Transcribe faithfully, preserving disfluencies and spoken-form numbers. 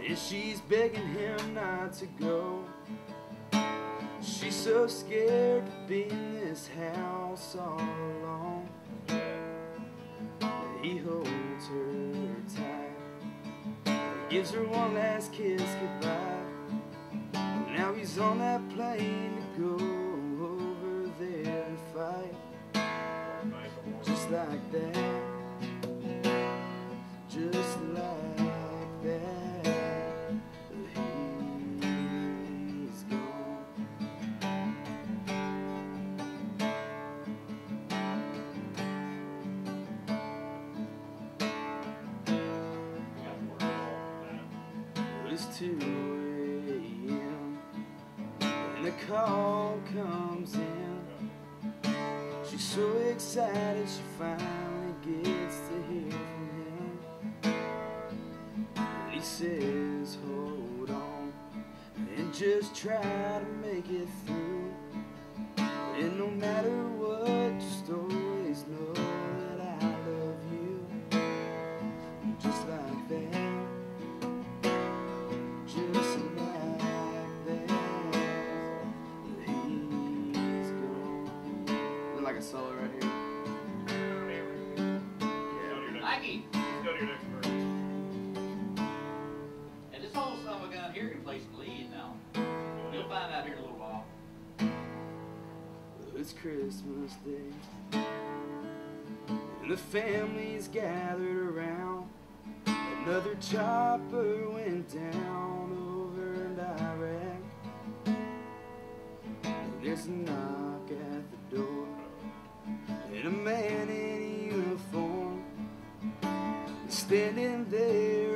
and she's begging him not to go. She's so scared to be in this house all alone. He holds her tight, gives her one last kiss goodbye. Now he's on that plane to go over there and fight. Just like that, just like that, he's gone. It's two A M and the call comes in. She's so excited she finally gets to hear from him. And he says, hold on and just try to make it through. And no matter what, just always know that I love you. Just like that, just like that, he's gone. Like a solo right here. Nike. Let's go to your next verse. And this whole song we got here can play some lead now. You'll find out here in a little while. It's Christmas Day, and the family's gathered around. Another chopper went down over in Iraq. And there's a knock at the door, and a man in a uniform is standing there